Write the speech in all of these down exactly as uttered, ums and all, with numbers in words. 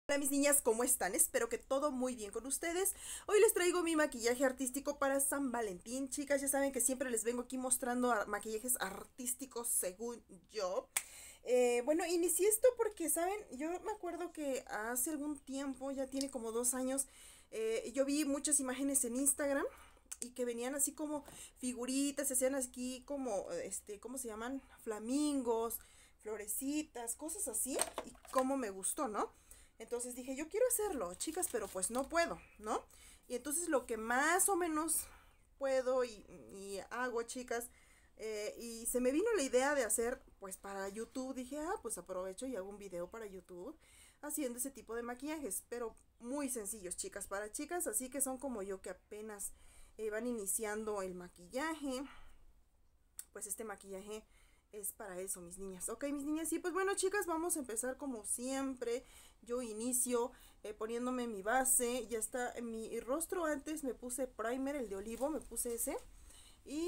Hola mis niñas, ¿cómo están? Espero que todo muy bien con ustedes. Hoy les traigo mi maquillaje artístico para San Valentín. Chicas, ya saben que siempre les vengo aquí mostrando a- maquillajes artísticos según yo. Eh, bueno, inicié esto porque, ¿saben? Yo me acuerdo que hace algún tiempo, ya tiene como dos años, eh, yo vi muchas imágenes en Instagram y que venían así como figuritas, se hacían aquí como, este, ¿cómo se llaman? Flamingos, florecitas, cosas así. Y cómo me gustó, ¿no? Entonces dije, yo quiero hacerlo, chicas, pero pues no puedo, ¿no? Y entonces lo que más o menos puedo y, y hago, chicas, eh, y se me vino la idea de hacer, pues para YouTube, dije, ah, pues aprovecho y hago un video para YouTube haciendo ese tipo de maquillajes, pero muy sencillos, chicas, para chicas, así que son como yo que apenas eh, van iniciando el maquillaje, pues este maquillaje es para eso, mis niñas. Ok, mis niñas, sí, pues bueno, chicas, vamos a empezar como siempre. Yo inicio eh, poniéndome mi base. Ya está en mi rostro. Antes me puse primer, el de olivo, me puse ese. Y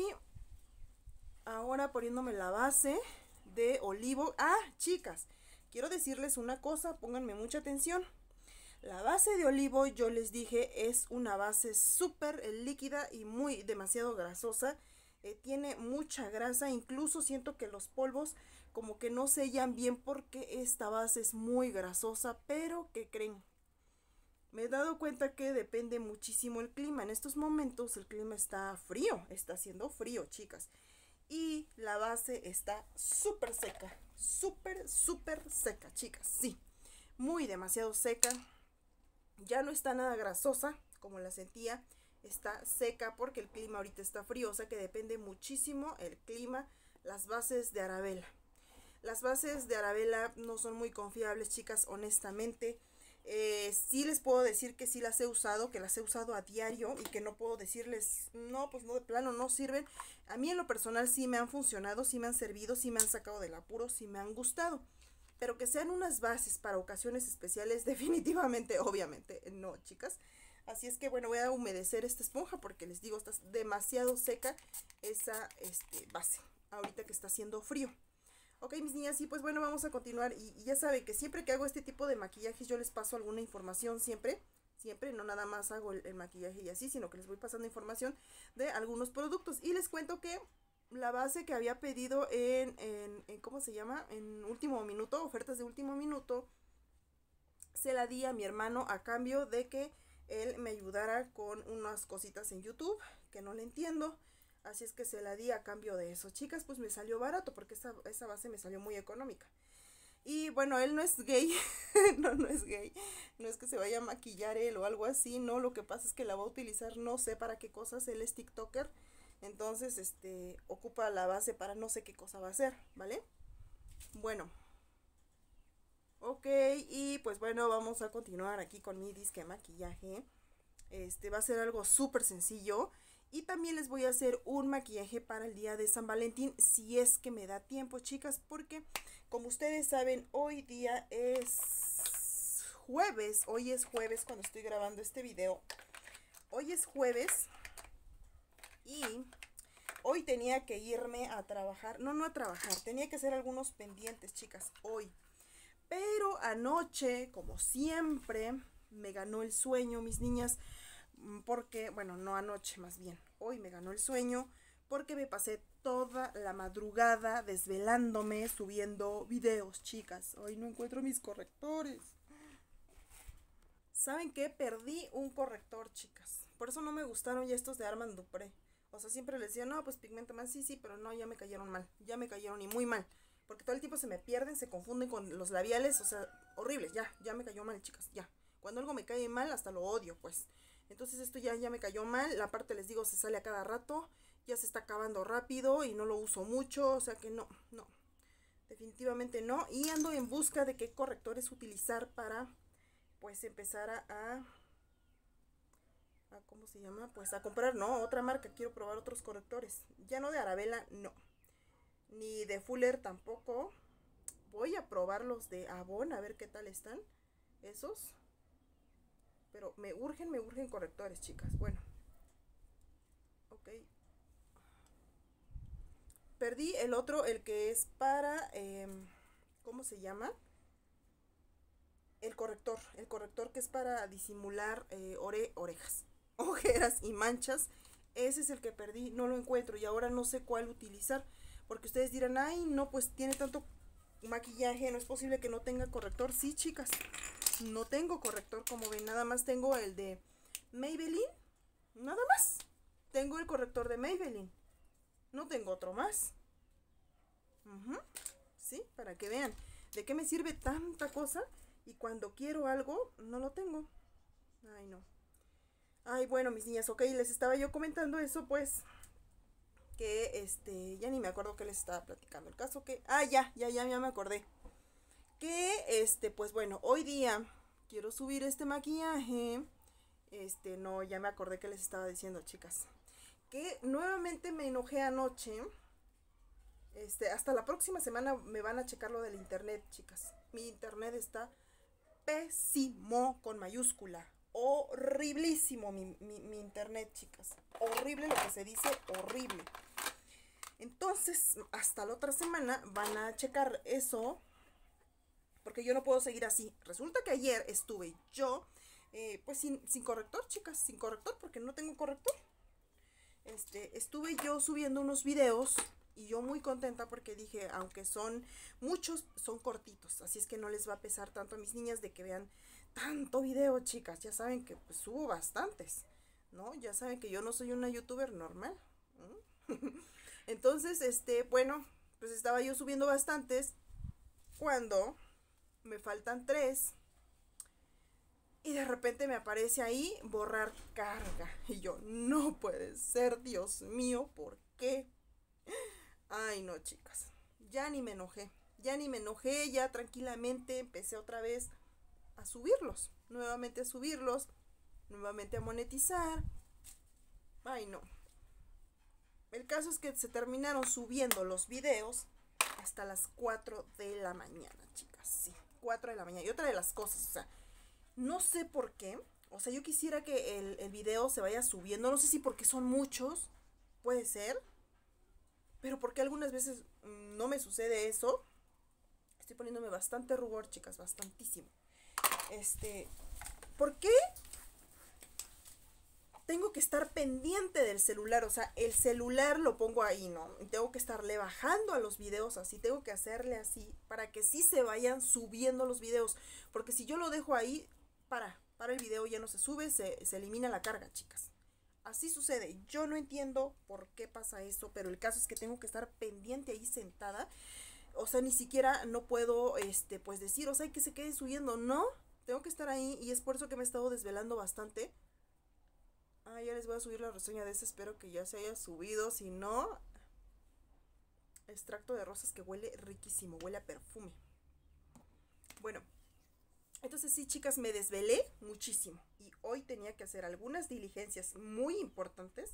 ahora poniéndome la base de olivo. Ah, chicas, quiero decirles una cosa, pónganme mucha atención. La base de olivo, yo les dije, es una base súper líquida y muy demasiado grasosa. Eh, tiene mucha grasa, incluso siento que los polvos como que no sellan bien porque esta base es muy grasosa, pero ¿qué creen? Me he dado cuenta que depende muchísimo el clima. En estos momentos el clima está frío, está haciendo frío, chicas. Y la base está súper seca, súper, súper seca, chicas, sí. Muy demasiado seca, ya no está nada grasosa como la sentía, está seca porque el clima ahorita está frío, o sea que depende muchísimo el clima. Las bases de Arabella, las bases de Arabella no son muy confiables, chicas, honestamente. Eh, sí les puedo decir que sí las he usado, que las he usado a diario y que no puedo decirles, no, pues no, de plano no sirven. A mí en lo personal sí me han funcionado, sí me han servido, sí me han sacado del apuro, sí me han gustado. Pero que sean unas bases para ocasiones especiales, definitivamente, obviamente, no, chicas. Así es que bueno, voy a humedecer esta esponja porque les digo, está demasiado seca esa este, base, ahorita que está haciendo frío. Ok, mis niñas, sí, pues bueno, vamos a continuar. Y, y ya saben que siempre que hago este tipo de maquillajes yo les paso alguna información, siempre. Siempre, no nada más hago el, el maquillaje y así, sino que les voy pasando información de algunos productos. Y les cuento que la base que había pedido en, en, en ¿cómo se llama? En último minuto, ofertas de último minuto, se la di a mi hermano a cambio de que él me ayudara con unas cositas en YouTube que no le entiendo. Así es que se la di a cambio de eso. Chicas, pues me salió barato porque esa, esa base me salió muy económica. Y bueno, él no es gay, no, no es gay, no es que se vaya a maquillar él o algo así, no, lo que pasa es que la va a utilizar no sé para qué cosas, él es TikToker, entonces este ocupa la base para no sé qué cosa va a hacer, ¿vale? Bueno, ok, y pues bueno, vamos a continuar aquí con mi disque maquillaje. Este va a ser algo súper sencillo. Y también les voy a hacer un maquillaje para el día de San Valentín, si es que me da tiempo, chicas, porque como ustedes saben, hoy día es jueves. Hoy es jueves cuando estoy grabando este video. Hoy es jueves y hoy tenía que irme a trabajar. No, no a trabajar, tenía que hacer algunos pendientes, chicas, hoy. Pero anoche, como siempre, me ganó el sueño, mis niñas, porque, bueno, no anoche, más bien, hoy me ganó el sueño porque me pasé toda la madrugada desvelándome subiendo videos, chicas. Hoy no encuentro mis correctores. ¿Saben qué? Perdí un corrector, chicas. Por eso no me gustaron ya estos de Armand Dupré. O sea, siempre les decía, no, pues pigmenta más, sí, sí, pero no, ya me cayeron mal. Ya me cayeron y muy mal. Porque todo el tiempo se me pierden, se confunden con los labiales, o sea, horribles, ya, ya me cayó mal, chicas, ya. Cuando algo me cae mal, hasta lo odio, pues. Entonces esto ya, ya me cayó mal, la parte les digo, se sale a cada rato, ya se está acabando rápido y no lo uso mucho, o sea que no, no, definitivamente no. Y ando en busca de qué correctores utilizar para, pues, empezar a, a a ¿cómo se llama? Pues a comprar, no, otra marca, quiero probar otros correctores. Ya no de Arabella, no. Ni de Fuller tampoco. Voy a probar los de Avon, a ver qué tal están. Esos. Pero me urgen, me urgen correctores, chicas. Bueno. Ok. Perdí el otro, el que es para... Eh, ¿cómo se llama? El corrector. corrector, el corrector que es para disimular eh, ore orejas, ojeras y manchas. Ese es el que perdí, no lo encuentro y ahora no sé cuál utilizar. Porque ustedes dirán, ay, no, pues tiene tanto maquillaje, no es posible que no tenga corrector. Sí, chicas, no tengo corrector, como ven, nada más tengo el de Maybelline, nada más. Tengo el corrector de Maybelline, no tengo otro más. Uh-huh. Sí, para que vean de qué me sirve tanta cosa y cuando quiero algo no lo tengo. Ay, no. Ay, bueno, mis niñas, ok, les estaba yo comentando eso, pues, que, este, ya ni me acuerdo que les estaba platicando. El caso que, ah, ya, ya, ya, ya me acordé. Que, este, pues, bueno, hoy día quiero subir este maquillaje. Este, no, ya me acordé que les estaba diciendo, chicas. Que nuevamente me enojé anoche. Este, hasta la próxima semana me van a checar lo del internet, chicas. Mi internet está pésimo, con mayúscula. Horriblísimo mi, mi, mi internet, chicas. Horrible lo que se dice, horrible. Entonces, hasta la otra semana van a checar eso. Porque yo no puedo seguir así. Resulta que ayer estuve yo, eh, pues sin, sin corrector, chicas. Sin corrector, porque no tengo corrector. Este, estuve yo subiendo unos videos. Y yo muy contenta porque dije, aunque son muchos, son cortitos. Así es que no les va a pesar tanto a mis niñas de que vean tanto video, chicas. Ya saben que pues, subo bastantes, ¿no? Ya saben que yo no soy una youtuber normal. ¿Mm? Entonces, este, bueno, pues estaba yo subiendo bastantes cuando me faltan tres. Y de repente me aparece ahí borrar carga. Y yo, no puede ser, Dios mío, ¿por qué? Ay, no, chicas. Ya ni me enojé. Ya ni me enojé, ya tranquilamente empecé otra vez a subirlos. Nuevamente a subirlos. Nuevamente a monetizar. Ay, no. El caso es que se terminaron subiendo los videos hasta las cuatro de la mañana, chicas. Sí, cuatro de la mañana. Y otra de las cosas, o sea, no sé por qué. O sea, yo quisiera que el, el video se vaya subiendo. No sé si porque son muchos. Puede ser. Pero porque algunas veces no me sucede eso. Estoy poniéndome bastante rubor, chicas, bastantísimo. Este, ¿por qué tengo que estar pendiente del celular? O sea, el celular lo pongo ahí, ¿no? Y tengo que estarle bajando a los videos así, tengo que hacerle así para que sí se vayan subiendo los videos. Porque si yo lo dejo ahí, para, para el video ya no se sube, se, se elimina la carga, chicas. Así sucede, yo no entiendo por qué pasa eso, pero el caso es que tengo que estar pendiente ahí sentada. O sea, ni siquiera no puedo, este, pues decir, o sea, que se quede subiendo, no. Tengo que estar ahí y es por eso que me he estado desvelando bastante. Ah, ya les voy a subir la reseña de ese, espero que ya se haya subido, si no... Extracto de rosas que huele riquísimo, huele a perfume. Bueno, entonces sí, chicas, me desvelé muchísimo. Y hoy tenía que hacer algunas diligencias muy importantes.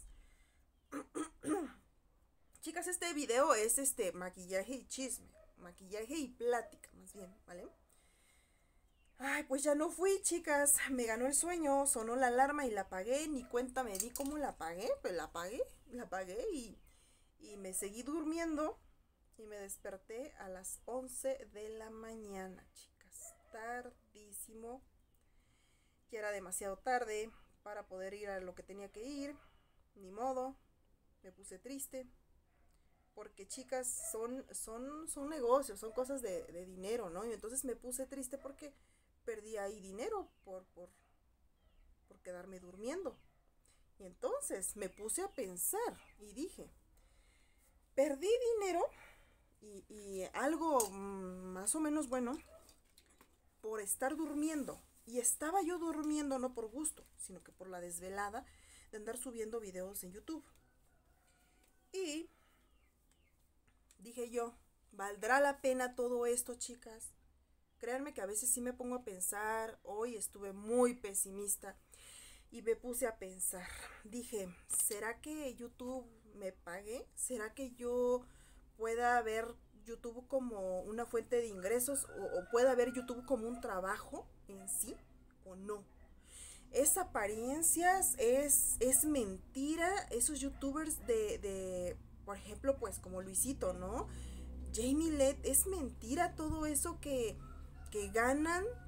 Chicas, este video es este maquillaje y chisme. Maquillaje y plática, más bien, ¿vale? Ay, pues ya no fui, chicas. Me ganó el sueño, sonó la alarma y la apagué. Ni cuenta me di cómo la apagué. Pues la apagué, la apagué y, y me seguí durmiendo. Y me desperté a las once de la mañana, chicas. Tardísimo. Ya era demasiado tarde para poder ir a lo que tenía que ir. Ni modo. Me puse triste. Porque, chicas, son, son, son negocios, son cosas de, de dinero, ¿no? Y entonces me puse triste porque perdí ahí dinero por, por, por quedarme durmiendo. Y entonces me puse a pensar y dije, perdí dinero y, y algo más o menos bueno por estar durmiendo. Y estaba yo durmiendo no por gusto, sino que por la desvelada de andar subiendo videos en YouTube. Y dije yo, ¿valdrá la pena todo esto, chicas? Créanme que a veces sí me pongo a pensar. Hoy estuve muy pesimista y me puse a pensar. Dije, ¿será que YouTube me pague? ¿Será que yo pueda ver YouTube como una fuente de ingresos? ¿O, o pueda ver YouTube como un trabajo en sí? ¿O no? Es apariencias, es, es mentira. Esos YouTubers de, de, por ejemplo, pues como Luisito, ¿no? Jamie Led, es mentira todo eso que... que ganan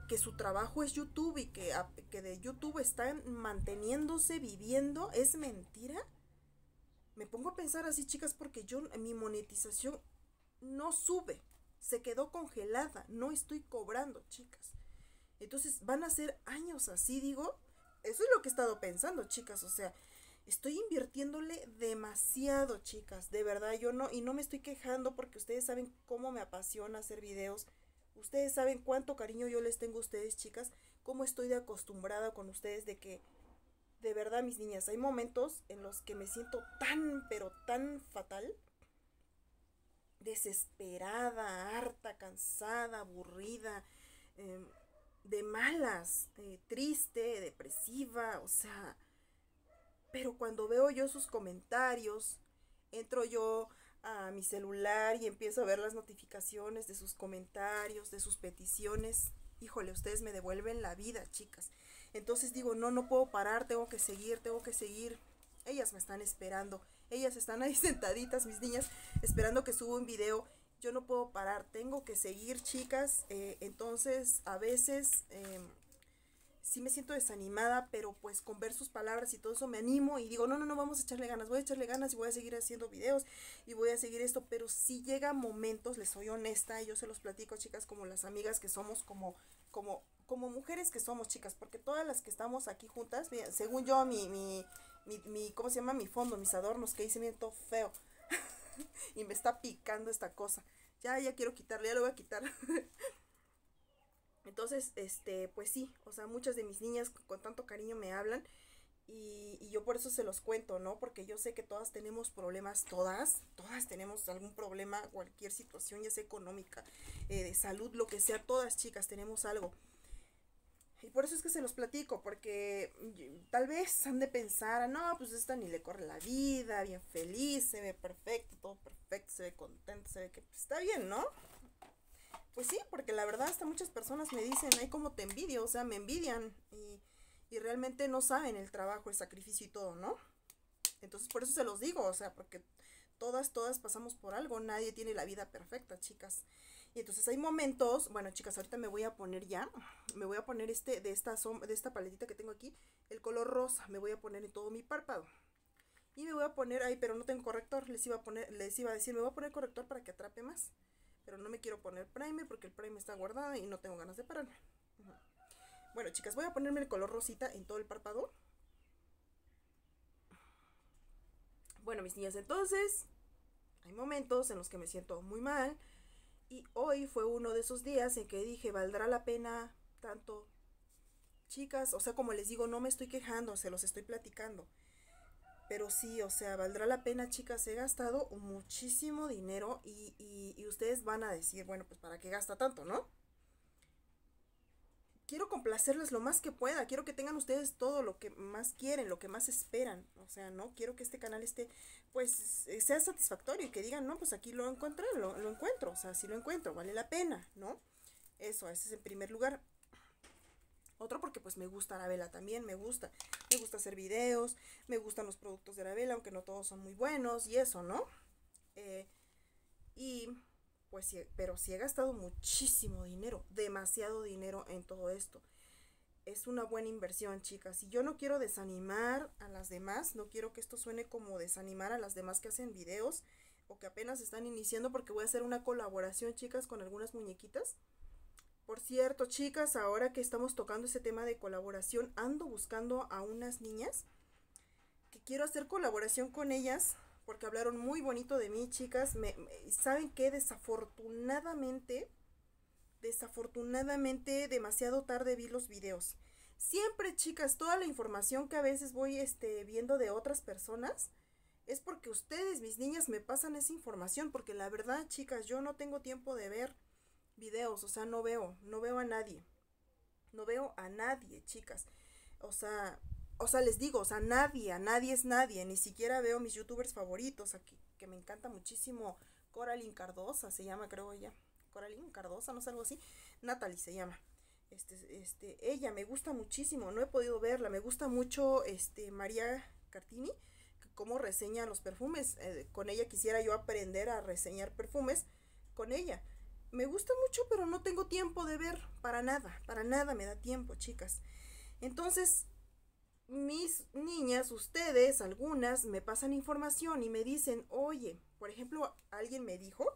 que su trabajo es YouTube y que, que de YouTube están manteniéndose, viviendo, ¿es mentira? Me pongo a pensar así, chicas, porque yo, mi monetización no sube, se quedó congelada, no estoy cobrando, chicas. Entonces van a ser años así, digo. Eso es lo que he estado pensando, chicas, o sea, estoy invirtiéndole demasiado, chicas, de verdad, yo no, y no me estoy quejando porque ustedes saben cómo me apasiona hacer videos. Ustedes saben cuánto cariño yo les tengo a ustedes, chicas, cómo estoy de acostumbrada con ustedes, de que, de verdad, mis niñas, hay momentos en los que me siento tan, pero tan fatal, desesperada, harta, cansada, aburrida, eh, de malas, eh, triste, depresiva, o sea, pero cuando veo yo sus comentarios, entro yo a mi celular y empiezo a ver las notificaciones de sus comentarios, de sus peticiones. Híjole, ustedes me devuelven la vida, chicas. Entonces digo, no, no puedo parar, tengo que seguir, tengo que seguir. Ellas me están esperando, ellas están ahí sentaditas, mis niñas, esperando que suba un video. Yo no puedo parar, tengo que seguir, chicas. Eh, entonces, a veces... Eh, sí me siento desanimada, pero pues con ver sus palabras y todo eso me animo y digo, no, no, no, vamos a echarle ganas, voy a echarle ganas y voy a seguir haciendo videos y voy a seguir esto, pero sí llega momentos, les soy honesta, y yo se los platico, chicas, como las amigas que somos, como, como, como mujeres que somos, chicas, porque todas las que estamos aquí juntas, miren, según yo, mi, mi, mi, mi, ¿cómo se llama? Mi fondo, mis adornos que hice, miren, todo feo, y me está picando esta cosa, ya, ya quiero quitarle, ya lo voy a quitar. Entonces, este, pues sí, o sea, muchas de mis niñas con tanto cariño me hablan y, y yo por eso se los cuento, ¿no? Porque yo sé que todas tenemos problemas, todas, todas tenemos algún problema, cualquier situación, ya sea económica, eh, de salud, lo que sea, todas, chicas, tenemos algo. Y por eso es que se los platico, porque tal vez han de pensar, no, pues esta ni le corre la vida, bien feliz, se ve perfecto, todo perfecto, se ve contenta, se ve que pues, está bien, ¿no? Pues sí, porque la verdad hasta muchas personas me dicen, ay, cómo te envidio, o sea, me envidian y, y realmente no saben el trabajo, el sacrificio y todo, ¿no? Entonces por eso se los digo, o sea, porque todas, todas pasamos por algo, nadie tiene la vida perfecta, chicas. Y entonces hay momentos, bueno, chicas, ahorita me voy a poner ya, me voy a poner este, de esta, som- de esta paletita que tengo aquí, el color rosa, me voy a poner en todo mi párpado. Y me voy a poner, ay, pero no tengo corrector, les iba a poner, les iba a decir, me voy a poner corrector para que atrape más. Pero no me quiero poner primer porque el primer está guardado y no tengo ganas de pararme. Uh-huh. Bueno, chicas, voy a ponerme el color rosita en todo el párpado. Bueno, mis niñas, entonces, hay momentos en los que me siento muy mal. Y hoy fue uno de esos días en que dije, ¿valdrá la pena tanto? Chicas, o sea, como les digo, no me estoy quejando, se los estoy platicando. Pero sí, o sea, valdrá la pena, chicas, he gastado muchísimo dinero y, y, y ustedes van a decir, bueno, pues ¿para qué gasta tanto, no? Quiero complacerles lo más que pueda, quiero que tengan ustedes todo lo que más quieren, lo que más esperan, o sea, no quiero que este canal esté, pues, sea satisfactorio y que digan, no, pues aquí lo encontré, lo, lo encuentro, o sea, sí lo encuentro, vale la pena, ¿no? Eso, ese es en primer lugar. Otro porque pues me gusta Arabella también, me gusta, me gusta hacer videos, me gustan los productos de Arabella, aunque no todos son muy buenos y eso, ¿no? Eh, y pues sí, pero sí he gastado muchísimo dinero, demasiado dinero en todo esto. Es una buena inversión, chicas. Y yo no quiero desanimar a las demás, no quiero que esto suene como desanimar a las demás que hacen videos o que apenas están iniciando, porque voy a hacer una colaboración, chicas, con algunas muñequitas. Por cierto, chicas, ahora que estamos tocando ese tema de colaboración, ando buscando a unas niñas que quiero hacer colaboración con ellas porque hablaron muy bonito de mí, chicas. Me, me- ¿saben qué? Desafortunadamente, desafortunadamente, demasiado tarde vi los videos. Siempre, chicas, toda la información que a veces voy este, viendo de otras personas es porque ustedes, mis niñas, me pasan esa información, porque la verdad, chicas, yo no tengo tiempo de ver videos, o sea, no veo, no veo a nadie, no veo a nadie, chicas, o sea, o sea, les digo, o sea, nadie, a nadie es nadie, ni siquiera veo mis youtubers favoritos, aquí, que me encanta muchísimo, Coraline Cardosa, se llama, creo ella, Coraline Cardosa, no sé, algo así, Natalie se llama, este, este, ella me gusta muchísimo, no he podido verla, me gusta mucho, este, María Cartini, cómo reseña los perfumes, eh, con ella quisiera yo aprender a reseñar perfumes, con ella, me gusta mucho, pero no tengo tiempo de ver, para nada, para nada me da tiempo, chicas. Entonces, mis niñas, ustedes, algunas, me pasan información y me dicen, oye, por ejemplo, alguien me dijo,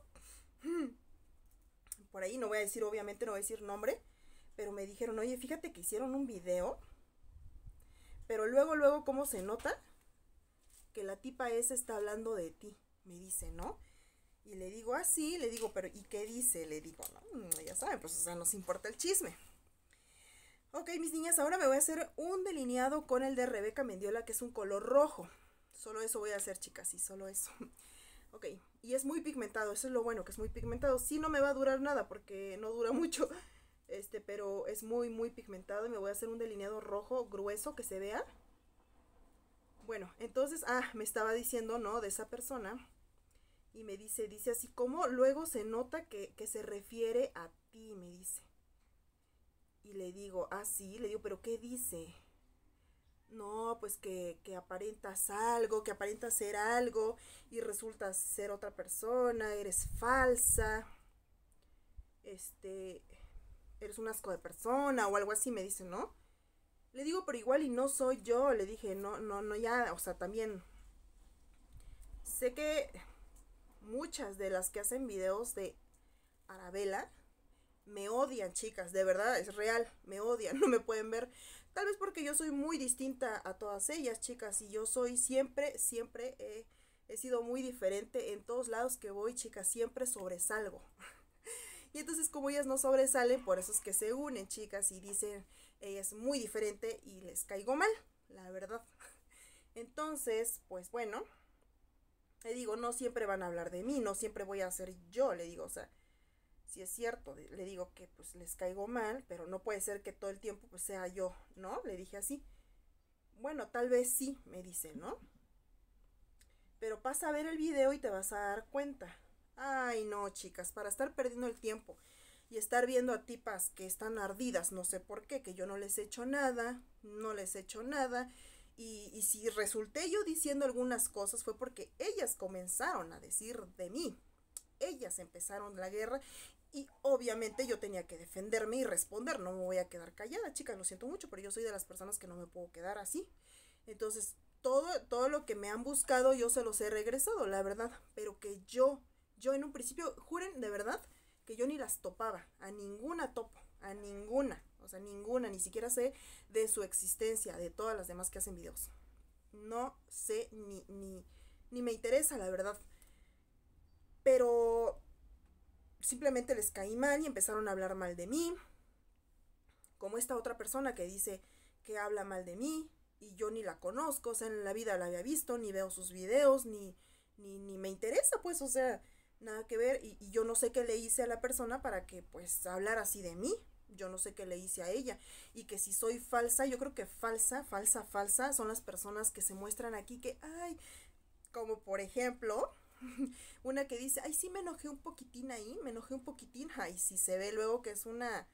por ahí no voy a decir, obviamente no voy a decir nombre, pero me dijeron, oye, fíjate que hicieron un video, pero luego, luego, ¿cómo se nota? Que la tipa esa está hablando de ti, me dice, ¿no? Y le digo, ah, sí, le digo, pero ¿y qué dice? Le digo, no, ya saben, pues, o sea, nos importa el chisme. Ok, mis niñas, ahora me voy a hacer un delineado con el de Rebeca Mendiola, que es un color rojo. Solo eso voy a hacer, chicas, sí, solo eso. Ok, y es muy pigmentado, eso es lo bueno, que es muy pigmentado. Sí, no me va a durar nada, porque no dura mucho, este, pero es muy, muy pigmentado y me voy a hacer un delineado rojo grueso que se vea. Bueno, entonces, ah, me estaba diciendo, ¿no? De esa persona. Y me dice, dice así como, luego se nota que, que se refiere a ti, me dice. Y le digo, ah, sí, le digo, pero ¿qué dice? No, pues que, que aparentas algo, que aparentas ser algo y resultas ser otra persona, eres falsa, este, eres un asco de persona o algo así, me dice, ¿no? Le digo, pero igual y no soy yo, le dije, no, no, no, ya, o sea, también sé que muchas de las que hacen videos de Arabella me odian, chicas, de verdad, es real, me odian, no me pueden ver, tal vez porque yo soy muy distinta a todas ellas, chicas, y yo soy siempre, siempre eh, he sido muy diferente en todos lados que voy, chicas, siempre sobresalgo. Y entonces como ellas no sobresalen, por eso es que se unen, chicas, y dicen, ella es muy diferente y les caigo mal, la verdad. Entonces, pues bueno, le digo, no siempre van a hablar de mí, no siempre voy a ser yo, le digo, o sea, si es cierto, le digo que pues les caigo mal, pero no puede ser que todo el tiempo pues sea yo, ¿no? Le dije así. Bueno, tal vez sí, me dice, ¿no? Pero pasa a ver el video y te vas a dar cuenta. Ay, no, chicas, para estar perdiendo el tiempo y estar viendo a tipas que están ardidas, no sé por qué, que yo no les he hecho nada, no les he hecho nada. Y, y si resulté yo diciendo algunas cosas fue porque ellas comenzaron a decir de mí. Ellas empezaron la guerra y obviamente yo tenía que defenderme y responder, no me voy a quedar callada, chicas, lo siento mucho, pero yo soy de las personas que no me puedo quedar así. Entonces, todo, todo lo que me han buscado yo se los he regresado, la verdad, pero que yo, yo en un principio, juren de verdad, que yo ni las topaba, a ninguna topo, a ninguna, o sea, ninguna, ni siquiera sé de su existencia, de todas las demás que hacen videos. No sé, ni, ni, ni me interesa, la verdad. Pero simplemente les caí mal y empezaron a hablar mal de mí. Como esta otra persona que dice que habla mal de mí y yo ni la conozco, o sea, en la vida la había visto, ni veo sus videos, ni, ni, ni me interesa, pues, o sea, nada que ver. Y, y yo no sé qué le hice a la persona para que, pues, hablar así de mí. Yo no sé qué le hice a ella. Y que si soy falsa, yo creo que falsa, falsa, falsa son las personas que se muestran aquí que, ay, como por ejemplo, una que dice, ay, sí me enojé un poquitín ahí, me enojé un poquitín, ay, sí se ve luego que es una,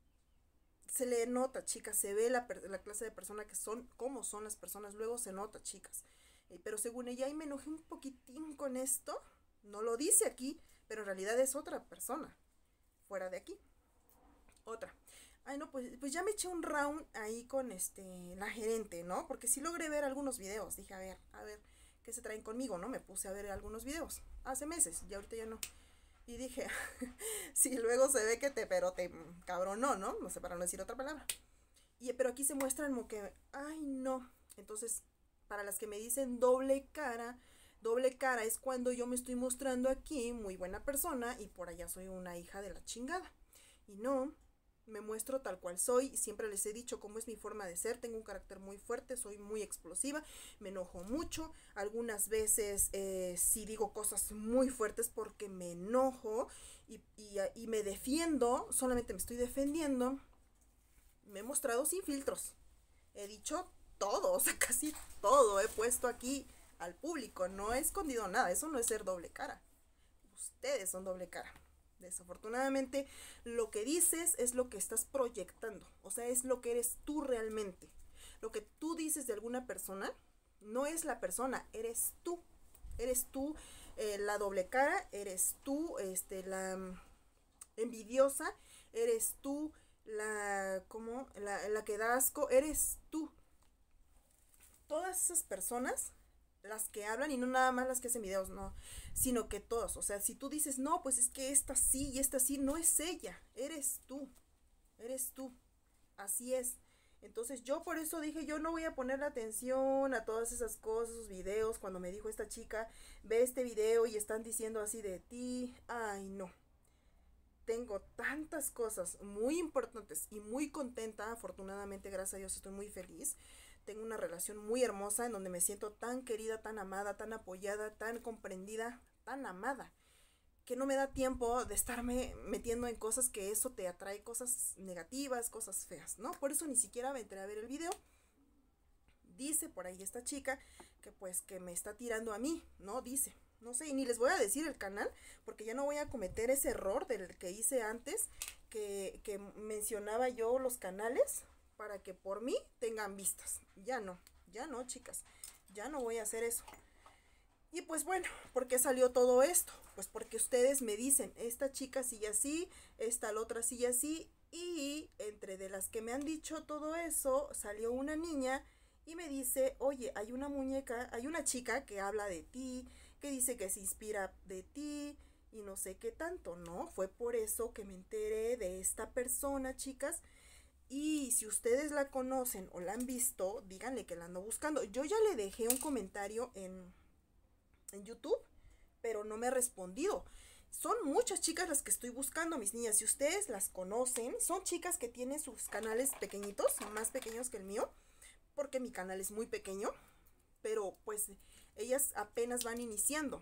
se le nota, chicas, se ve la, la clase de persona que son, cómo son las personas, luego se nota, chicas. Eh, pero según ella, ay, me enojé un poquitín con esto, no lo dice aquí, pero en realidad es otra persona, fuera de aquí, otra. Ay, no, pues, pues ya me eché un round ahí con este, la gerente, ¿no? Porque sí logré ver algunos videos, dije, a ver, a ver, ¿qué se traen conmigo, no? Me puse a ver algunos videos, hace meses, y ahorita ya no. Y dije, sí, luego se ve que te, pero te cabronó, ¿no? No sé, para no decir otra palabra. Y, pero aquí se muestran como que, ay, no. Entonces, para las que me dicen doble cara, doble cara es cuando yo me estoy mostrando aquí muy buena persona y por allá soy una hija de la chingada. Y no, me muestro tal cual soy, siempre les he dicho cómo es mi forma de ser, tengo un carácter muy fuerte, soy muy explosiva, me enojo mucho, algunas veces eh, sí digo cosas muy fuertes porque me enojo y, y, y me defiendo, solamente me estoy defendiendo, me he mostrado sin filtros, he dicho todo, o sea, casi todo he puesto aquí al público, no he escondido nada, eso no es ser doble cara, ustedes son doble cara. Desafortunadamente, lo que dices es lo que estás proyectando, o sea, es lo que eres tú realmente. Lo que tú dices de alguna persona no es la persona, eres tú. Eres tú eh, la doble cara, eres tú este, la, envidiosa eres tú, la, ¿cómo? La, la que da asco eres tú. Todas esas personas, las que hablan, y no nada más las que hacen videos, no, sino que todos, o sea, si tú dices, no, pues es que esta sí y esta sí, no es ella, eres tú, eres tú, así es. Entonces yo por eso dije, yo no voy a poner atención a todas esas cosas, esos videos, cuando me dijo esta chica, ve este video y están diciendo así de ti, ay no. Tengo tantas cosas muy importantes y muy contenta, afortunadamente, gracias a Dios, estoy muy feliz. Tengo una relación muy hermosa en donde me siento tan querida, tan amada, tan apoyada, tan comprendida, tan amada, que no me da tiempo de estarme metiendo en cosas que eso te atrae, cosas negativas, cosas feas, ¿no? Por eso ni siquiera me entré a ver el video. Dice por ahí esta chica que pues que me está tirando a mí, ¿no? Dice, no sé, y ni les voy a decir el canal, porque ya no voy a cometer ese error del que hice antes, que, que mencionaba yo los canales para que por mí tengan vistas. Ya no, ya no, chicas, ya no voy a hacer eso. Y pues bueno, ¿por qué salió todo esto? Pues porque ustedes me dicen, esta chica sigue así, esta la otra sigue así, y entre de las que me han dicho todo eso, salió una niña y me dice, oye, hay una muñeca, hay una chica que habla de ti, que dice que se inspira de ti, y no sé qué tanto, ¿no? Fue por eso que me enteré de esta persona, chicas. Y si ustedes la conocen o la han visto, díganle que la ando buscando. Yo ya le dejé un comentario en, en YouTube, pero no me ha respondido. Son muchas chicas las que estoy buscando, mis niñas. Si ustedes las conocen, son chicas que tienen sus canales pequeñitos, más pequeños que el mío, porque mi canal es muy pequeño, pero pues ellas apenas van iniciando.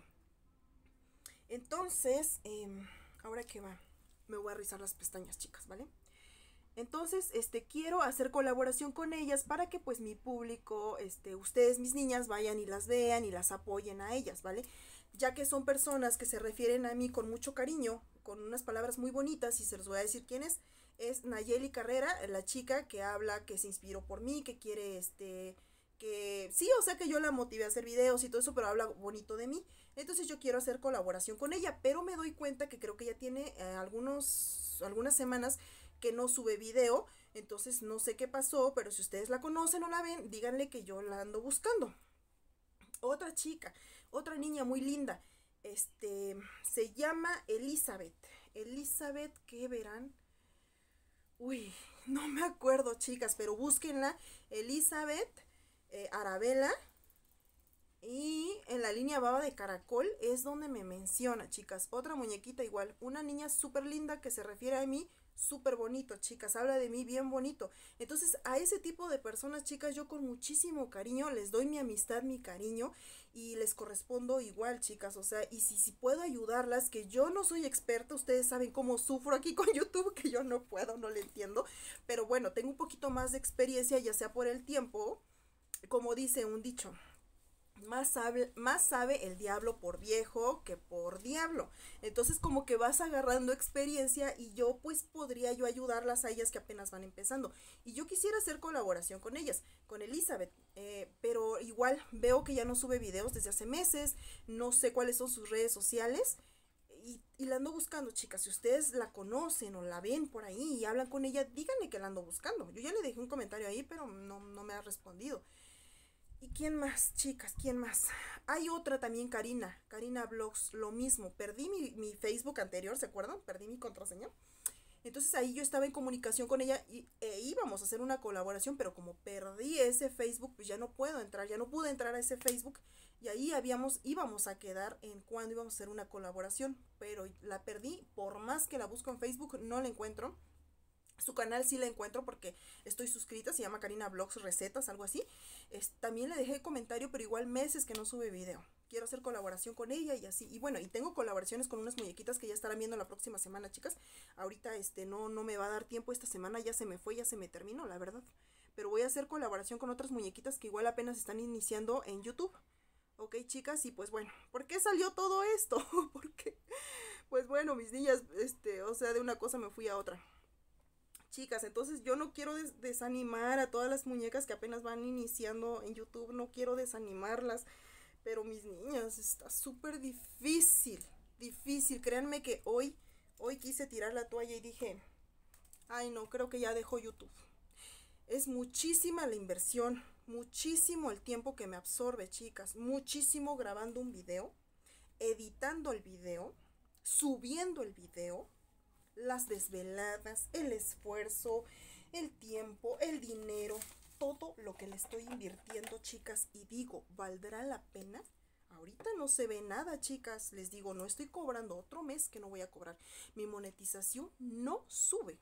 Entonces, eh, ahora que va, me voy a rizar las pestañas, chicas, ¿vale? Entonces, este, quiero hacer colaboración con ellas para que pues mi público, este, ustedes, mis niñas, vayan y las vean y las apoyen a ellas, ¿vale? Ya que son personas que se refieren a mí con mucho cariño, con unas palabras muy bonitas, y se los voy a decir quién es. Es Nayeli Carrera, la chica que habla, que se inspiró por mí, que quiere, este, que sí, o sea que yo la motivé a hacer videos y todo eso, pero habla bonito de mí. Entonces yo quiero hacer colaboración con ella, pero me doy cuenta que creo que ella tiene eh, algunos, algunas semanas que no sube video, entonces no sé qué pasó, pero si ustedes la conocen o la ven, díganle que yo la ando buscando. Otra chica, otra niña muy linda, este, se llama Elizabeth, Elizabeth, ¿qué verán? Uy, no me acuerdo, chicas, pero búsquenla, Elizabeth eh, Arabella, y en la línea baba de caracol es donde me menciona, chicas. Otra muñequita igual, una niña súper linda que se refiere a mí, súper bonito, chicas, habla de mí bien bonito. Entonces a ese tipo de personas, chicas, yo con muchísimo cariño les doy mi amistad, mi cariño, y les correspondo igual, chicas. O sea, y si, si puedo ayudarlas, que yo no soy experta, ustedes saben cómo sufro aquí con YouTube, que yo no puedo, no le entiendo, pero bueno, tengo un poquito más de experiencia, ya sea por el tiempo, como dice un dicho. Más sabe, más sabe el diablo por viejo que por diablo. Entonces como que vas agarrando experiencia, y yo pues podría yo ayudarlas a ellas que apenas van empezando. Y yo quisiera hacer colaboración con ellas, con Elizabeth, eh, pero igual veo que ya no sube videos desde hace meses, no sé cuáles son sus redes sociales. Y, y la ando buscando, chicas. Si ustedes la conocen o la ven por ahí y hablan con ella, díganle que la ando buscando. Yo ya le dejé un comentario ahí, pero no, no me ha respondido. ¿Y quién más, chicas? ¿Quién más? Hay otra también, Karina. Karina Blogs, lo mismo. Perdí mi, mi Facebook anterior, ¿se acuerdan? Perdí mi contraseña. Entonces ahí yo estaba en comunicación con ella y e íbamos a hacer una colaboración, pero como perdí ese Facebook, pues ya no puedo entrar, ya no pude entrar a ese Facebook. Y ahí habíamos, íbamos a quedar en cuándo íbamos a hacer una colaboración, pero la perdí. Por más que la busco en Facebook, no la encuentro. Su canal sí la encuentro porque estoy suscrita, se llama Karina Blogs Recetas, algo así. Es, también le dejé comentario, pero igual meses que no sube video. Quiero hacer colaboración con ella y así. Y bueno, y tengo colaboraciones con unas muñequitas que ya estarán viendo la próxima semana, chicas. Ahorita este no, no me va a dar tiempo esta semana, ya se me fue, ya se me terminó, la verdad. Pero voy a hacer colaboración con otras muñequitas que igual apenas están iniciando en YouTube. Ok, chicas, y pues bueno, ¿por qué salió todo esto? Porque, pues bueno, mis niñas, este, o sea, de una cosa me fui a otra. Chicas, entonces yo no quiero des desanimar a todas las muñecas que apenas van iniciando en YouTube, no quiero desanimarlas, pero mis niñas, está súper difícil, difícil, créanme que hoy hoy quise tirar la toalla y dije, ay no, creo que ya dejo YouTube. Es muchísima la inversión, muchísimo el tiempo que me absorbe, chicas, muchísimo grabando un video, editando el video, subiendo el video, las desveladas, el esfuerzo, el tiempo, el dinero, todo lo que le estoy invirtiendo, chicas, y digo, ¿valdrá la pena? Ahorita no se ve nada, chicas, les digo, no estoy cobrando otro mes que no voy a cobrar, mi monetización no sube.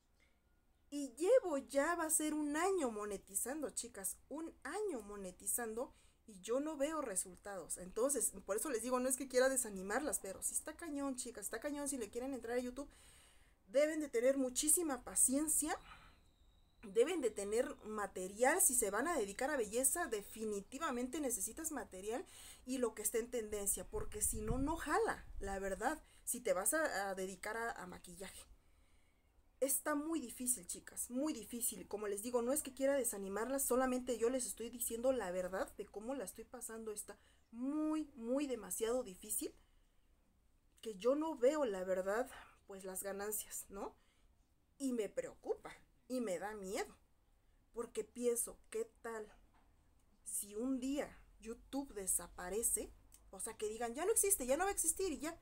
Y llevo ya, va a ser un año monetizando, chicas, un año monetizando y yo no veo resultados. Entonces, por eso les digo, no es que quiera desanimarlas, pero si está cañón, chicas, está cañón. Si le quieren entrar a YouTube, deben de tener muchísima paciencia, deben de tener material. Si se van a dedicar a belleza, definitivamente necesitas material y lo que esté en tendencia, porque si no, no jala, la verdad, si te vas a, a dedicar a, a maquillaje. Está muy difícil, chicas, muy difícil. Como les digo, no es que quiera desanimarlas, solamente yo les estoy diciendo la verdad de cómo la estoy pasando. Está muy, muy demasiado difícil, que yo no veo, la verdad, pues las ganancias, ¿no? Y me preocupa, y me da miedo, porque pienso, ¿qué tal si un día YouTube desaparece? O sea, que digan, ya no existe, ya no va a existir y ya.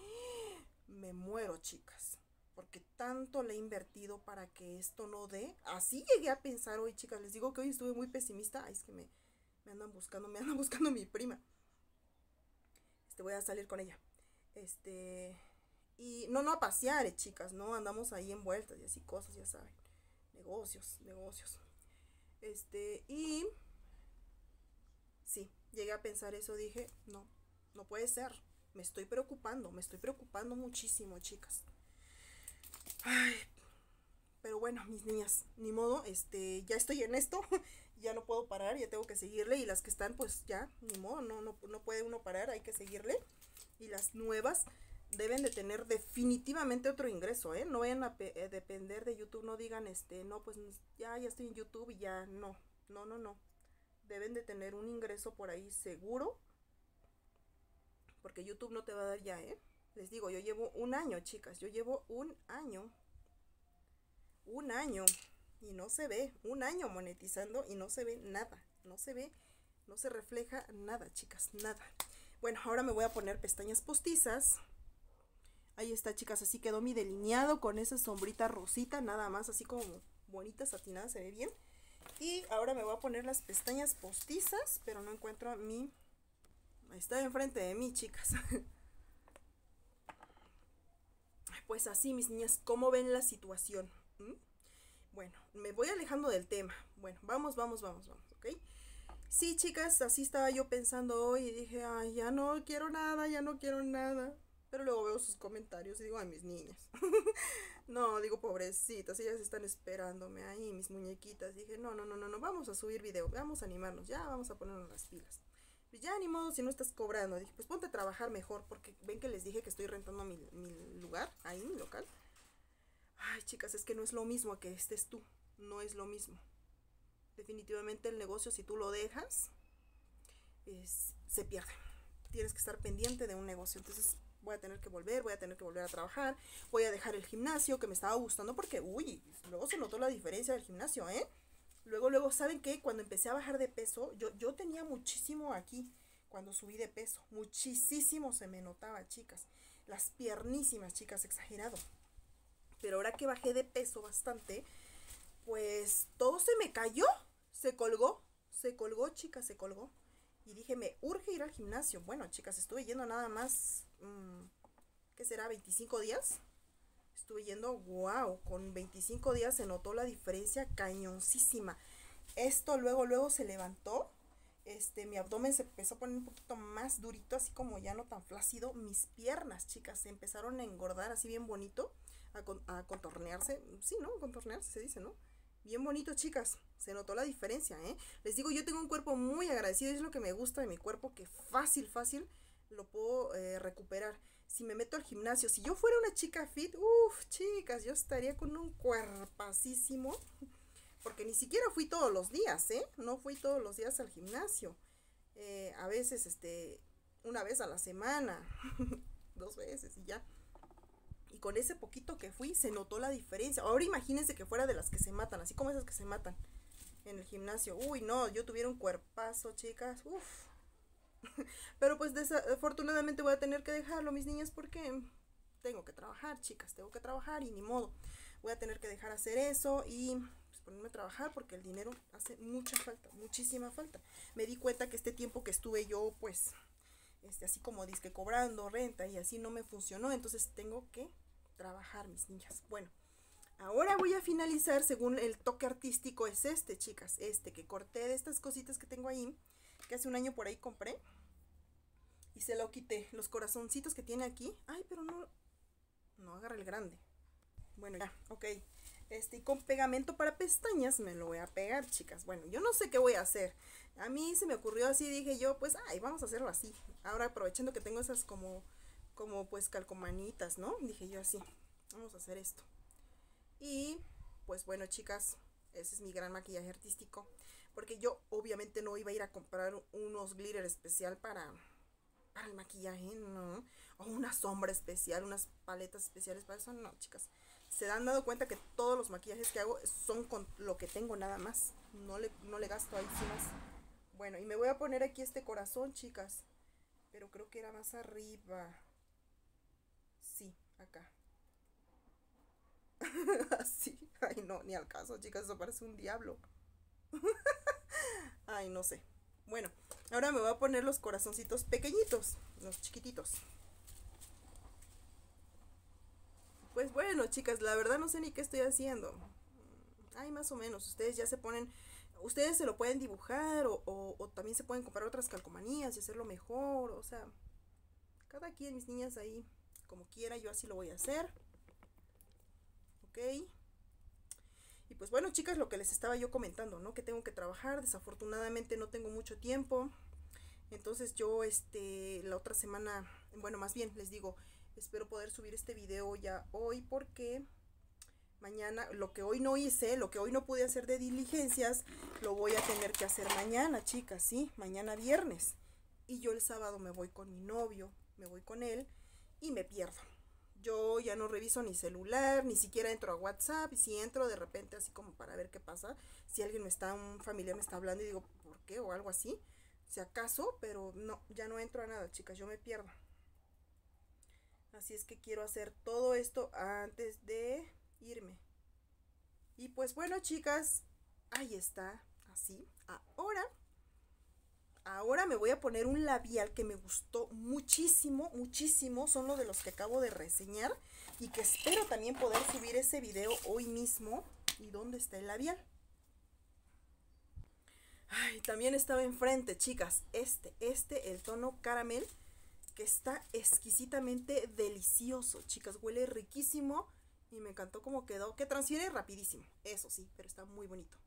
Me muero, chicas. Porque tanto le he invertido para que esto no dé. Así llegué a pensar hoy, chicas. Les digo que hoy estuve muy pesimista. Ay, es que me, me andan buscando, me andan buscando mi prima. Este, voy a salir con ella. Este, y no, no a pasear, eh, chicas, no, andamos ahí envueltas y así cosas, ya saben. Negocios, negocios. Este, y sí, llegué a pensar eso, dije, no, no puede ser. Me estoy preocupando, me estoy preocupando muchísimo, chicas. Ay, pero bueno, mis niñas, ni modo, este, ya estoy en esto, ya no puedo parar, ya tengo que seguirle, y las que están, pues ya, ni modo, no, no, no puede uno parar, hay que seguirle, y las nuevas deben de tener definitivamente otro ingreso, ¿eh? No vayan a eh, depender de YouTube, no digan, este, no, pues ya, ya estoy en YouTube y ya, no, no, no, no, deben de tener un ingreso por ahí seguro, porque YouTube no te va a dar ya, ¿eh? Les digo, yo llevo un año, chicas, yo llevo un año, un año, y no se ve, un año monetizando y no se ve nada, no se ve, no se refleja nada, chicas, nada. Bueno, ahora me voy a poner pestañas postizas. Ahí está, chicas, así quedó mi delineado con esa sombrita rosita, nada más, así como bonita, satinada, se ve bien. Y ahora me voy a poner las pestañas postizas, pero no encuentro a mi... Ahí está enfrente de mí, chicas. Pues así, mis niñas, ¿cómo ven la situación? ¿Mm? Bueno, me voy alejando del tema. Bueno, vamos, vamos, vamos, vamos, ¿ok? Sí, chicas, así estaba yo pensando hoy y dije, ay, ya no quiero nada, ya no quiero nada. Pero luego veo sus comentarios y digo, ay, mis niñas. No, digo, pobrecitas, ellas están esperándome ahí, mis muñequitas. Dije, no, no, no, no, no, vamos a subir video, vamos a animarnos, ya vamos a ponernos las pilas. Ya ni modo si no estás cobrando. Dije, pues ponte a trabajar mejor, porque ven que les dije que estoy rentando mi, mi lugar, ahí, mi local. Ay, chicas, es que no es lo mismo a que estés tú, no es lo mismo. Definitivamente el negocio, si tú lo dejas, es, se pierde. Tienes que estar pendiente de un negocio, entonces voy a tener que volver, voy a tener que volver a trabajar, voy a dejar el gimnasio, que me estaba gustando, porque, uy, luego se notó la diferencia del gimnasio, ¿eh? Luego, luego, ¿saben qué? Cuando empecé a bajar de peso, yo, yo tenía muchísimo aquí, cuando subí de peso, muchísimo se me notaba, chicas. Las piernísimas, chicas, exagerado. Pero ahora que bajé de peso bastante, pues todo se me cayó, se colgó, se colgó, chicas, se colgó. Y dije, me urge ir al gimnasio. Bueno, chicas, estuve yendo nada más, mmm, ¿qué será? ¿veinticinco días? Estuve yendo, wow, con veinticinco días se notó la diferencia cañoncísima. Esto luego, luego se levantó. Este, mi abdomen se empezó a poner un poquito más durito, así como ya no tan flácido. Mis piernas, chicas, se empezaron a engordar así bien bonito, a, con, a contornearse. Sí, ¿no? Contornearse se dice, ¿no? Bien bonito, chicas. Se notó la diferencia, ¿eh? Les digo, yo tengo un cuerpo muy agradecido. Es lo que me gusta de mi cuerpo, que fácil, fácil lo puedo eh, recuperar. Si me meto al gimnasio, si yo fuera una chica fit, uff, chicas, yo estaría con un cuerpacísimo, porque ni siquiera fui todos los días, ¿eh? No fui todos los días al gimnasio. Eh, a veces, este, una vez a la semana, dos veces y ya. Y con ese poquito que fui, se notó la diferencia. Ahora imagínense que fuera de las que se matan, así como esas que se matan en el gimnasio. Uy, no, yo tuviera un cuerpazo, chicas. Uf. Pero pues desafortunadamente voy a tener que dejarlo, mis niñas, porque tengo que trabajar, chicas. Tengo que trabajar y ni modo. Voy a tener que dejar hacer eso y pues, ponerme a trabajar porque el dinero hace mucha falta, muchísima falta. Me di cuenta que este tiempo que estuve yo, pues, este, así como disque cobrando renta y así no me funcionó. Entonces tengo que trabajar, mis niñas. Bueno, ahora voy a finalizar según el toque artístico es este, chicas. Este que corté de estas cositas que tengo ahí, que hace un año por ahí compré. Y se lo quité, los corazoncitos que tiene aquí. Ay, pero no, no agarra el grande. Bueno, ya, ok. Este, y con pegamento para pestañas me lo voy a pegar, chicas. Bueno, yo no sé qué voy a hacer. A mí se me ocurrió así, dije yo, pues, ay, vamos a hacerlo así. Ahora aprovechando que tengo esas como, como pues calcomanitas, ¿no? Dije yo así, vamos a hacer esto. Y, pues bueno, chicas, ese es mi gran maquillaje artístico. Porque yo obviamente no iba a ir a comprar unos glitter especial para, para el maquillaje, ¿no? O una sombra especial, unas paletas especiales para eso, no, chicas. Se han dado cuenta que todos los maquillajes que hago son con lo que tengo nada más. No le, no le gasto ahí sí más. Bueno, y me voy a poner aquí este corazón, chicas. Pero creo que era más arriba. Sí, acá. Así. Ay, no, ni al caso, chicas. Eso parece un diablo. Ay, no sé. Bueno, ahora me voy a poner los corazoncitos pequeñitos. Los chiquititos. Pues bueno, chicas, la verdad no sé ni qué estoy haciendo. Ay, más o menos. Ustedes ya se ponen... Ustedes se lo pueden dibujar o, o, o también se pueden comprar otras calcomanías y hacerlo mejor. O sea, cada quien, mis niñas, ahí como quiera. Yo así lo voy a hacer. Ok. Y pues bueno, chicas, lo que les estaba yo comentando, ¿no? Que tengo que trabajar. Desafortunadamente no tengo mucho tiempo. Entonces yo, este, la otra semana... Bueno, más bien, les digo... Espero poder subir este video ya hoy porque mañana, lo que hoy no hice, lo que hoy no pude hacer de diligencias, lo voy a tener que hacer mañana, chicas, ¿sí? Mañana viernes. Y yo el sábado me voy con mi novio, me voy con él y me pierdo. Yo ya no reviso ni celular, ni siquiera entro a WhatsApp. Y si entro de repente así como para ver qué pasa, si alguien me está, un familiar me está hablando y digo, ¿por qué? O algo así, si acaso, pero no, ya no entro a nada, chicas, yo me pierdo. Así es que quiero hacer todo esto antes de irme. Y pues bueno, chicas, ahí está, así. Ahora, ahora me voy a poner un labial que me gustó muchísimo, muchísimo. Son los de los que acabo de reseñar y que espero también poder subir ese video hoy mismo. ¿Y dónde está el labial? Ay, también estaba enfrente, chicas. Este, este, el tono caramel, que está exquisitamente delicioso, chicas. Huele riquísimo y me encantó cómo quedó. Que transfiere rapidísimo, eso sí, pero está muy bonito.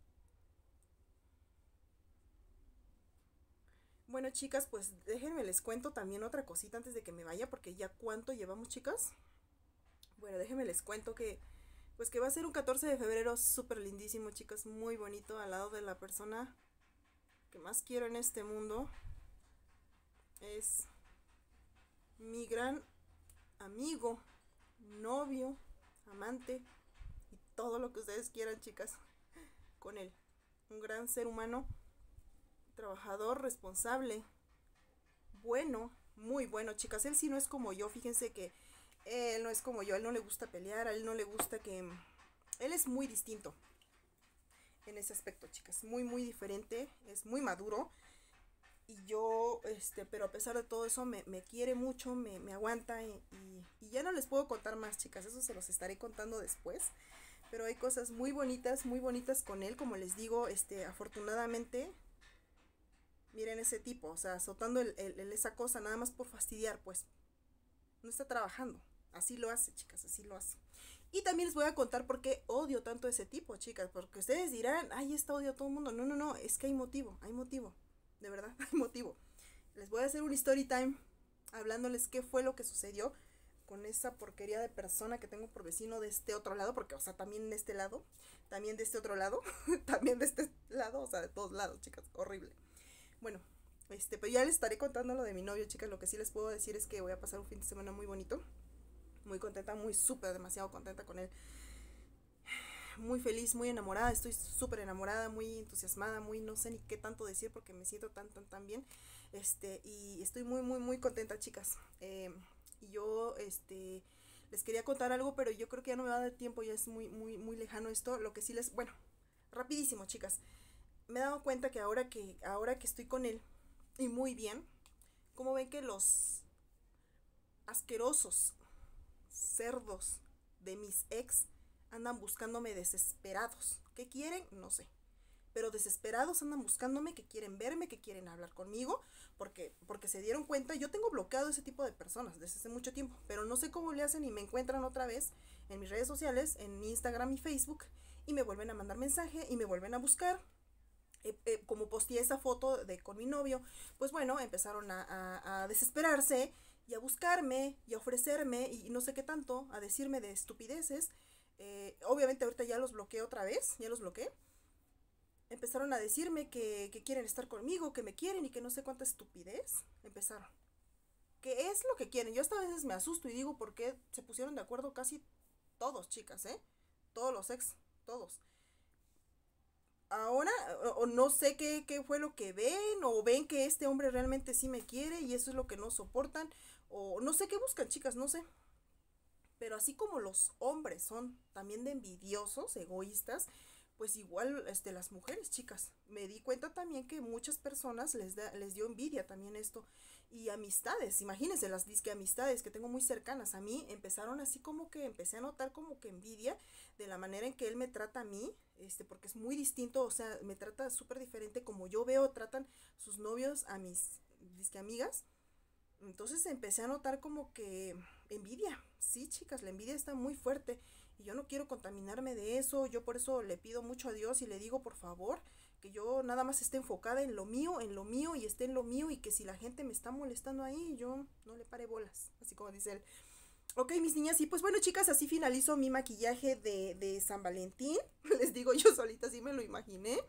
Bueno, chicas, pues déjenme les cuento también otra cosita antes de que me vaya, porque ya cuánto llevamos, chicas. Bueno, déjenme les cuento que pues que va a ser un catorce de febrero súper lindísimo, chicas, muy bonito, al lado de la persona que más quiero en este mundo. Es mi gran amigo, novio, amante y todo lo que ustedes quieran, chicas, con él. Un gran ser humano, trabajador, responsable, bueno, muy bueno, chicas. Él sí no es como yo, fíjense que él no es como yo, a él no le gusta pelear, a él no le gusta que... Él es muy distinto en ese aspecto, chicas, muy muy diferente, es muy maduro. Y yo, este, pero a pesar de todo eso, me, me quiere mucho, me, me aguanta y, y, y ya no les puedo contar más, chicas, eso se los estaré contando después. Pero hay cosas muy bonitas, muy bonitas con él, como les digo, este, afortunadamente, miren ese tipo, o sea, azotando el, el, el, esa cosa nada más por fastidiar, pues, no está trabajando, así lo hace, chicas, así lo hace. Y también les voy a contar por qué odio tanto a ese tipo, chicas, porque ustedes dirán, ay, está odio a todo el mundo. No, no, no, es que hay motivo, hay motivo. De verdad, hay motivo. Les voy a hacer un story time hablándoles qué fue lo que sucedió con esa porquería de persona que tengo por vecino de este otro lado, porque, o sea, también de este lado, también de este otro lado, también de este lado, o sea, de todos lados, chicas, horrible. Bueno, este, pero ya les estaré contando lo de mi novio, chicas. Lo que sí les puedo decir es que voy a pasar un fin de semana muy bonito, muy contenta, muy súper, demasiado contenta con él. Muy feliz, muy enamorada, estoy súper enamorada, muy entusiasmada, muy no sé ni qué tanto decir porque me siento tan, tan, tan bien. Este, y estoy muy, muy, muy contenta, chicas. Eh, y yo, este, les quería contar algo, pero yo creo que ya no me va a dar tiempo, ya es muy, muy, muy lejano esto. Lo que sí les, bueno, rapidísimo, chicas. Me he dado cuenta que ahora que, ahora que estoy con él, y muy bien, como ven que los asquerosos cerdos de mis ex andan buscándome desesperados. ¿Qué quieren? No sé. Pero desesperados andan buscándome, que quieren verme, que quieren hablar conmigo, porque, porque se dieron cuenta. Yo tengo bloqueado ese tipo de personas desde hace mucho tiempo, pero no sé cómo le hacen y me encuentran otra vez en mis redes sociales, en Instagram y Facebook, y me vuelven a mandar mensaje y me vuelven a buscar. Eh, eh, como posteé esa foto de con mi novio, pues bueno, empezaron a, a, a desesperarse y a buscarme y a ofrecerme y no sé qué tanto, a decirme de estupideces. Eh, obviamente ahorita ya los bloqueé otra vez, ya los bloqueé. Empezaron a decirme que, que quieren estar conmigo, que me quieren y que no sé cuánta estupidez. Empezaron. ¿Qué es lo que quieren? Yo hasta a veces me asusto y digo por qué se pusieron de acuerdo casi todos, chicas, ¿eh? Todos los ex, todos. Ahora, o, o no sé qué, qué fue lo que ven, o ven que este hombre realmente sí me quiere y eso es lo que no soportan, o no sé qué buscan, chicas, no sé. Pero así como los hombres son también de envidiosos, egoístas, pues igual este, las mujeres, chicas. Me di cuenta también que muchas personas les, da, les dio envidia también esto. Y amistades, imagínense las disque amistades que tengo muy cercanas a mí, empezaron así como que empecé a notar como que envidia de la manera en que él me trata a mí, este, porque es muy distinto, o sea, me trata súper diferente como yo veo, tratan sus novios a mis disque amigas. Entonces empecé a notar como que envidia, sí, chicas, la envidia está muy fuerte y yo no quiero contaminarme de eso. Yo por eso le pido mucho a Dios y le digo por favor que yo nada más esté enfocada en lo mío, en lo mío y esté en lo mío, y que si la gente me está molestando ahí, yo no le pare bolas, así como dice él. Ok, mis niñas, y pues bueno, chicas, así finalizo mi maquillaje de, de San Valentín. Les digo, yo solita así me lo imaginé,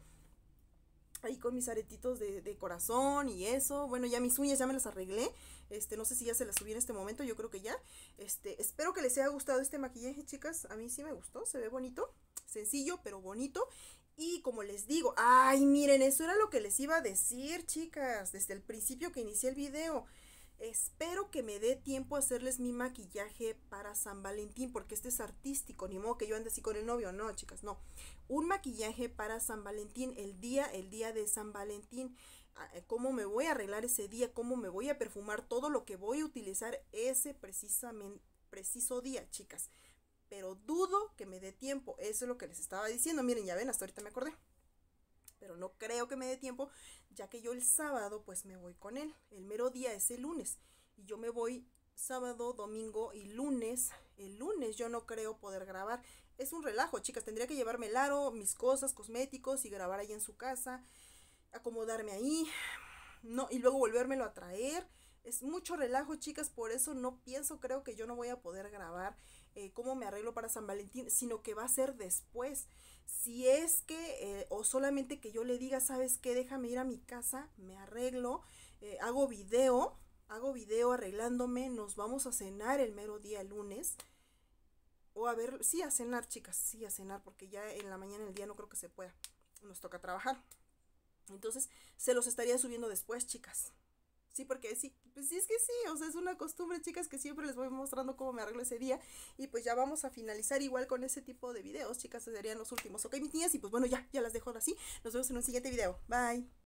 ahí con mis aretitos de, de corazón y eso. Bueno, ya mis uñas ya me las arreglé. Este, no sé si ya se las subí en este momento, yo creo que ya. Este, espero que les haya gustado este maquillaje, chicas. A mí sí me gustó, se ve bonito. Sencillo, pero bonito. Y como les digo, ay, miren, eso era lo que les iba a decir, chicas, desde el principio que inicié el video. Espero que me dé tiempo a hacerles mi maquillaje para San Valentín, porque este es artístico, ni modo que yo ande así con el novio, no, chicas, no. Un maquillaje para San Valentín, el día, el día de San Valentín. Cómo me voy a arreglar ese día, cómo me voy a perfumar, todo lo que voy a utilizar ese precisamente, preciso día, chicas. Pero dudo que me dé tiempo, eso es lo que les estaba diciendo. Miren, ya ven, hasta ahorita me acordé. Pero no creo que me dé tiempo, ya que yo el sábado pues me voy con él. El mero día es el lunes y yo me voy sábado, domingo y lunes. El lunes yo no creo poder grabar. Es un relajo, chicas. Tendría que llevarme el aro, mis cosas, cosméticos y grabar ahí en su casa, acomodarme ahí, no, y luego volvérmelo a traer. Es mucho relajo, chicas, por eso no pienso, creo que yo no voy a poder grabar eh, cómo me arreglo para San Valentín, sino que va a ser después. Si es que, eh, o solamente que yo le diga, ¿sabes qué? Déjame ir a mi casa, me arreglo, eh, hago video, hago video arreglándome, nos vamos a cenar el mero día lunes. O a ver, sí, a cenar, chicas, sí, a cenar, porque ya en la mañana, el día no creo que se pueda. Nos toca trabajar. Entonces, se los estaría subiendo después, chicas. Sí, porque sí, pues sí es que sí, o sea, es una costumbre, chicas, que siempre les voy mostrando cómo me arreglo ese día. Y pues ya vamos a finalizar igual con ese tipo de videos, chicas, serían los últimos, ok, mis niñas. Y pues bueno, ya, ya las dejo ahora sí. Nos vemos en un siguiente video. Bye.